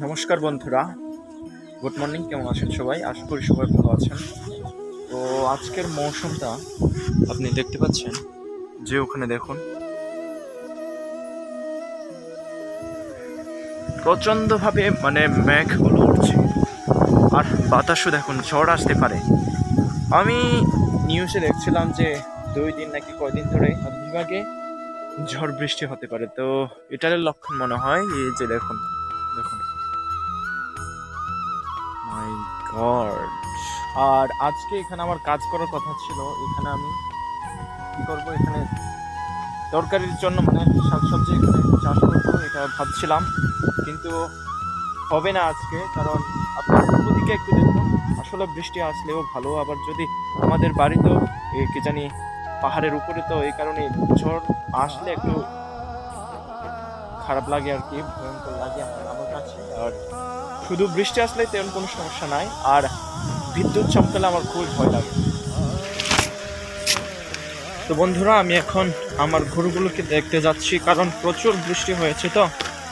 নমস্কার বন্ধুরা, good morning. কেমন আছেন সবাই? আশা করি সবাই ভালো আছেন। তো আজকের মৌসুমটা আপনি দেখতে পাচ্ছেন যে ওখানে দেখুন প্রচণ্ডভাবে মেঘগুলো উঠছে, আর বাতাসও দেখুন ঝড় আসতে পারে। আমি নিউজে দেখছিলাম যে 2 দিন নাকি কয়দিন ধরে বিভাগে ঝড় বৃষ্টি হতে পারে। তো এটার লক্ষণ মনে হয় এই যে দেখুন দেখুন মাই গড। আর আজকে এখানে আমার কাজ করার কথা ছিল। এখানে আমি কি করবো, এখানে তরকারির জন্য শাকসবজি এখানে চাষ করবো, এটা ভাবছিলাম, কিন্তু হবে না আজকে। কারণ আপনার পূর্ব দিকে একটু দেখুন, আসলে বৃষ্টি আসলেও ভালো, আবার যদি আমাদের বাড়ি তো কি জানি পাহাড়ের উপরে, তো এই কারণে ঝড় আসলে একটু খারাপ লাগে আর কি, ভয়ঙ্কর লাগে আমার কাছে। আর শুধু বৃষ্টি আসলে তেমন কোনো সমস্যা নাই, আর বিদ্যুৎ চমকালে আমার খুবই ভয় লাগে। তো বন্ধুরা, আমি এখন আমার গরুগুলোকে দেখতে যাচ্ছি, কারণ প্রচুর বৃষ্টি হয়েছে। তো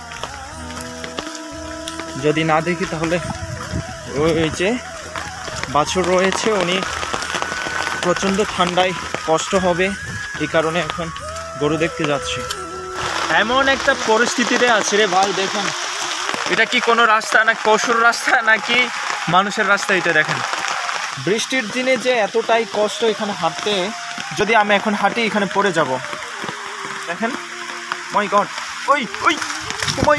যদি না দেখি তাহলে ওই যে বাছুর রয়েছে, উনি প্রচণ্ড ঠান্ডায় কষ্ট হবে, এই কারণে এখন গরু দেখতে যাচ্ছি। এমন একটা পরিস্থিতিতে আছে রে ভাই, দেখেন এটা কি কোনো রাস্তা, না পশুর রাস্তা নাকি মানুষের রাস্তা? এটা দেখেন, বৃষ্টির দিনে যে এতটাই কষ্ট এখানে হাঁটতে, যদি আমি এখন হাঁটি এখানে পড়ে যাব। দেখেন, মাই গড, ওই ওই ওই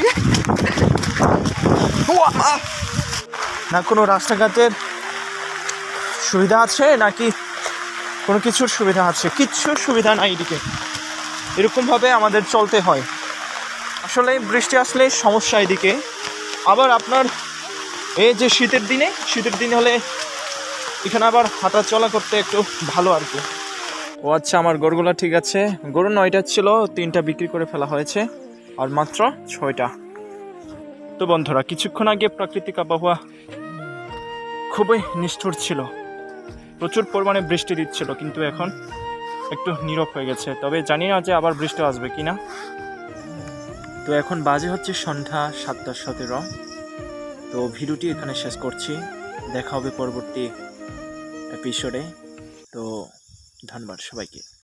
না কোনো রাস্তাঘাটের সুবিধা আছে নাকি কোনো কিছুর সুবিধা আছে? কিচ্ছুর সুবিধা নাই এদিকে। এরকমভাবে আমাদের চলতে হয়। আসলে বৃষ্টি আসলে সমস্যা এদিকে। আবার আপনার এই যে শীতের দিনে হলে এখানে আবার হাঁটা চলা করতে একটু ভালো আর কি। ও আচ্ছা, আমার গরুগুলো ঠিক আছে। গরু 9টা ছিল, 3টা বিক্রি করে ফেলা হয়েছে, আর মাত্র 6টা। তো বন্ধুরা, কিছুক্ষণ আগে প্রাকৃতিক আবহাওয়া খুবই নিষ্ঠুর ছিল, প্রচুর পরিমাণে বৃষ্টি দিচ্ছিল, কিন্তু এখন একটু নীরব হয়ে গেছে। তবে জানি না যে আবার বৃষ্টি আসবে কিনা। তো এখন বাজে হচ্ছে সন্ধ্যা 7:17। তো ভিডিওটি এখানে শেষ করছি, দেখা হবে পরবর্তী এপিসোডে। তো ধন্যবাদ সবাইকে।